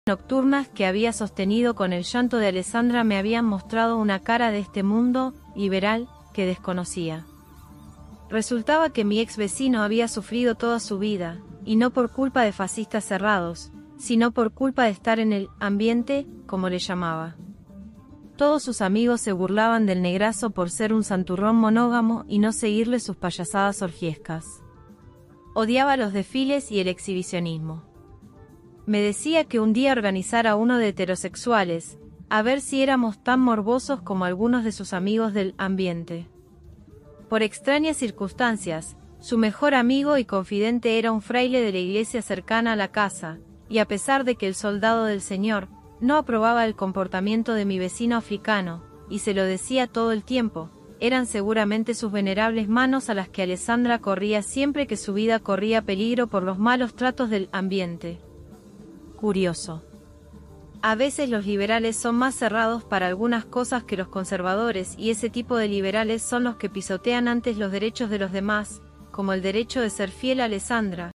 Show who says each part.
Speaker 1: nocturnas que había sostenido con el llanto de Alessandra me habían mostrado una cara de este mundo liberal que desconocía. Resultaba que mi ex vecino había sufrido toda su vida, y no por culpa de fascistas cerrados, sino por culpa de estar en el ambiente, como le llamaba. Todos sus amigos se burlaban del negrazo por ser un santurrón monógamo y no seguirle sus payasadas orgiescas. Odiaba los desfiles y el exhibicionismo. Me decía que un día organizara uno de heterosexuales, a ver si éramos tan morbosos como algunos de sus amigos del ambiente. Por extrañas circunstancias, su mejor amigo y confidente era un fraile de la iglesia cercana a la casa, y a pesar de que el soldado del Señor no aprobaba el comportamiento de mi vecino africano, y se lo decía todo el tiempo, eran seguramente sus venerables manos a las que Alessandra corría siempre que su vida corría peligro por los malos tratos del ambiente. Curioso. A veces los liberales son más cerrados para algunas cosas que los conservadores, y ese tipo de liberales son los que pisotean antes los derechos de los demás, como el derecho de ser fiel a Alessandra,